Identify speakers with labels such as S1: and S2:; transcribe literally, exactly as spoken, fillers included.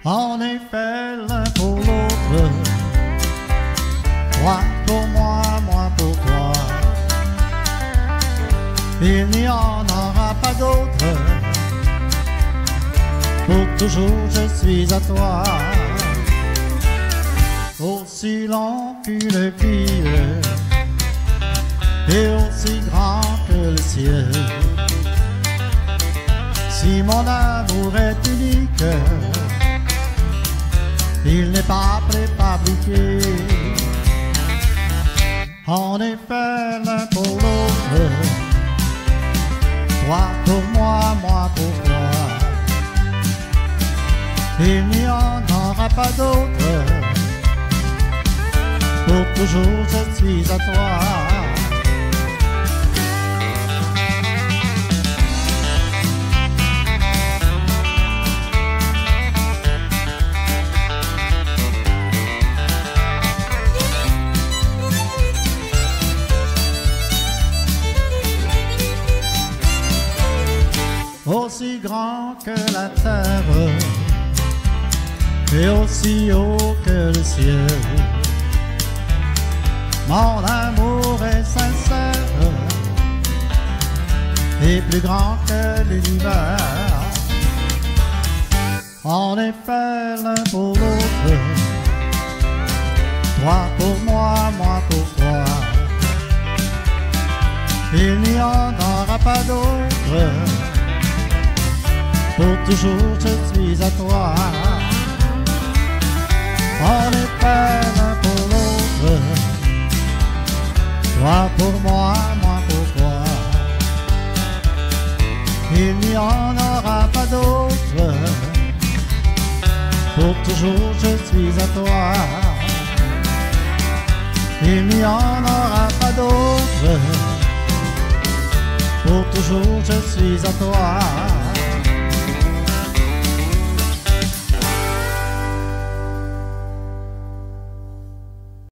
S1: On est fait l'un pour l'autre, toi pour moi, moi pour toi. Il n'y en aura pas d'autre, pour toujours je suis à toi. Aussi long qu'une ville et aussi grand que le ciel. Si mon amour est unique, il n'est pas préfabriqué. On est fait l'un pour l'autre, toi pour moi, moi pour toi. Il n'y en aura pas d'autre, pour toujours je suis à toi. Aussi grand que la terre et aussi haut que le ciel, mon amour est sincère et plus grand que l'univers. On est fait l'un pour l'autre, toi pour moi, moi pour toi. Il n'y en aura pas d'autre, pour toujours je suis à toi. On est fait l'un pour l'autre, toi pour moi, moi pour toi. Il n'y en aura pas d'autre, pour toujours je suis à toi. Il n'y en aura pas d'autre, pour toujours je suis à toi.